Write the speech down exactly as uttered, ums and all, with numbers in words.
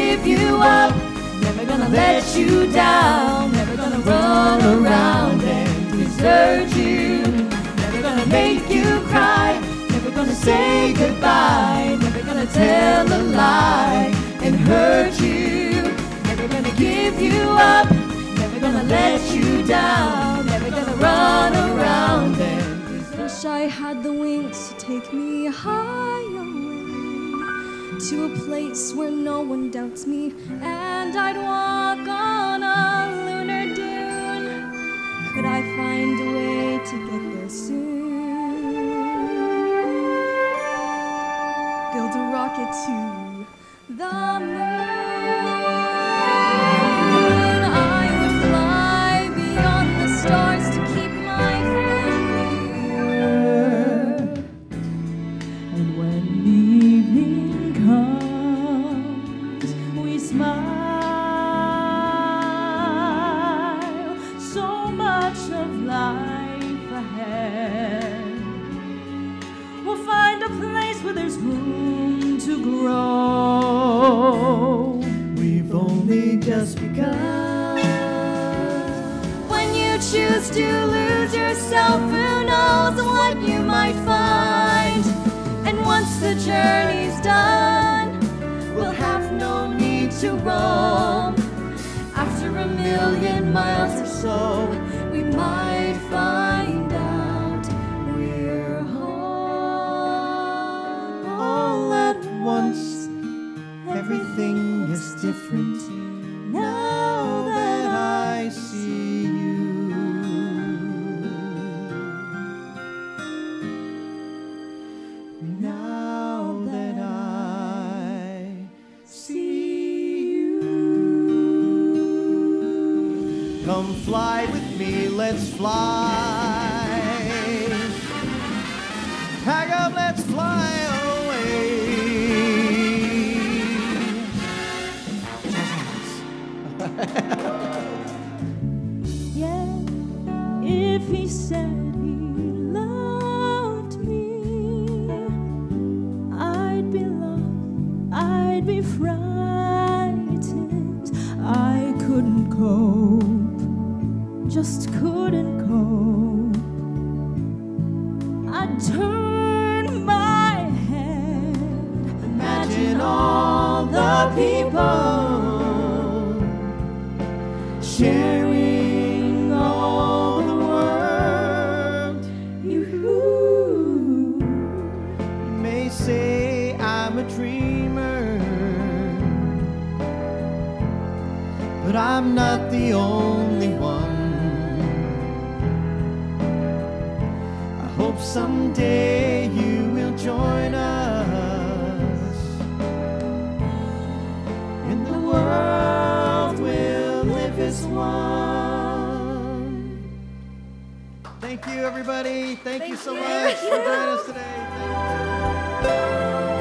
give you up, never gonna let you down, never gonna run around and desert you, never gonna make you cry, never gonna say goodbye, never gonna tell a lie and hurt you, never gonna give you up, never gonna let you down, never gonna run around and wish I had the wings to take me high away to a place where no one doubts me, and I'd walk on a lunar dune. Could I find a way to get there soon? Build a rocket to the moon. I would fly beyond the stars to keep my family. and when evening comes, we smile. So much of life ahead. We'll find a place where there's room to grow. We've only just begun. When you choose to lose yourself, who knows what you might find? And once the journey's done, We'll have no need to roam. after a million miles or so, we might find out we're home. All at once, everything is different now that I see you. Now that I see you. Come fly with me, let's fly. Pack up, let's fly away. yeah, if he said he loved me, I'd be lost, I'd be frightened. I couldn't cope, just couldn't cope. I'd turn my head, Imagine all the people sharing all the world. you. You may say I'm a dreamer, but I'm not the only one. I hope someday you will join us, and the world will live as one. Thank you, everybody. Thank, you so much for joining us today. Thank you.